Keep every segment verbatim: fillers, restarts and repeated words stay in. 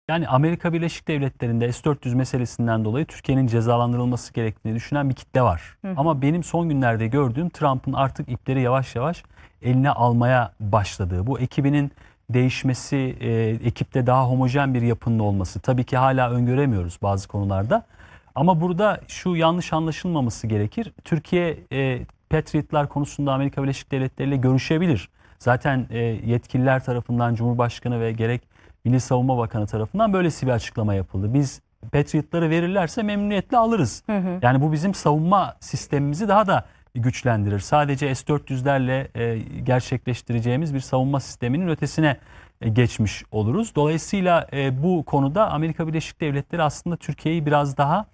Yani Amerika Birleşik Devletleri'nde S dört yüz meselesinden dolayı Türkiye'nin cezalandırılması gerektiğini düşünen bir kitle var. Hı hı. Ama benim son günlerde gördüğüm Trump'ın artık ipleri yavaş yavaş eline almaya başladığı, bu ekibinin değişmesi, e, ekipte daha homojen bir yapının olması. Tabii ki hala öngöremiyoruz bazı konularda. Ama burada şu yanlış anlaşılmaması gerekir. Türkiye e, Patriotlar konusunda Amerika Birleşik Devletleri ile görüşebilir. Zaten e, yetkililer tarafından Cumhurbaşkanı ve gerek Milli Savunma Bakanı tarafından böylesi bir açıklama yapıldı. Biz Patriot'ları verirlerse memnuniyetle alırız. Hı hı. Yani bu bizim savunma sistemimizi daha da güçlendirir. Sadece S dört yüzlerle e, gerçekleştireceğimiz bir savunma sisteminin ötesine e, geçmiş oluruz. Dolayısıyla e, bu konuda Amerika Birleşik Devletleri aslında Türkiye'yi biraz daha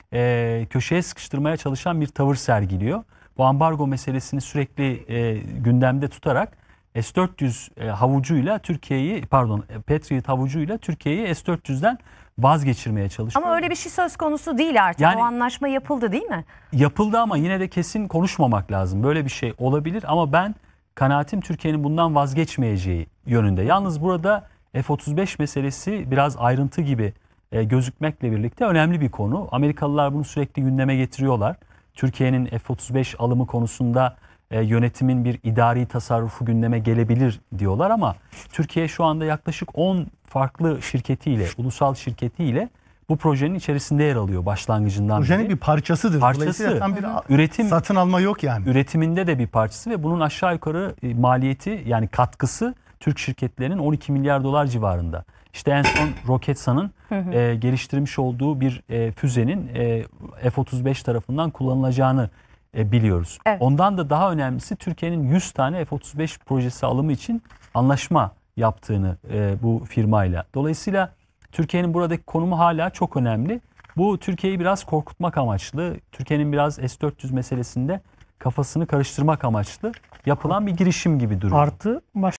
e, köşeye sıkıştırmaya çalışan bir tavır sergiliyor. Bu ambargo meselesini sürekli e, gündemde tutarak S dört yüz e, havucuyla Türkiye'yi pardon Patriot havucuyla Türkiye'yi S dört yüzden vazgeçirmeye çalışıyor. Ama öyle bir şey söz konusu değil artık. Yani- O anlaşma yapıldı değil mi? Yapıldı ama yine de kesin konuşmamak lazım. Böyle bir şey olabilir ama ben kanaatim Türkiye'nin bundan vazgeçmeyeceği yönünde. Yalnız burada F otuz beş meselesi biraz ayrıntı gibi e, gözükmekle birlikte önemli bir konu. Amerikalılar bunu sürekli gündeme getiriyorlar. Türkiye'nin F otuz beş alımı konusunda e, yönetimin bir idari tasarrufu gündeme gelebilir diyorlar ama Türkiye şu anda yaklaşık on farklı şirketiyle, ulusal şirketiyle bu projenin içerisinde yer alıyor başlangıcından Projenin beri. bir parçasıdır. Parçası. Dolayısıyla tam bir Üretim satın alma yok yani. üretiminde de bir parçası ve bunun aşağı yukarı e, maliyeti yani katkısı Türk şirketlerinin on iki milyar dolar civarında. İşte en son Roketsan'ın e, geliştirmiş olduğu bir e, füzenin e, F otuz beş tarafından kullanılacağını e, biliyoruz. Evet. Ondan da daha önemlisi Türkiye'nin yüz tane F otuz beş projesi alımı için anlaşma yaptığını e, bu firmayla. Dolayısıyla Türkiye'nin buradaki konumu hala çok önemli. Bu Türkiye'yi biraz korkutmak amaçlı, Türkiye'nin biraz S dört yüz meselesinde kafasını karıştırmak amaçlı yapılan bir girişim gibi duruyor. Artı baş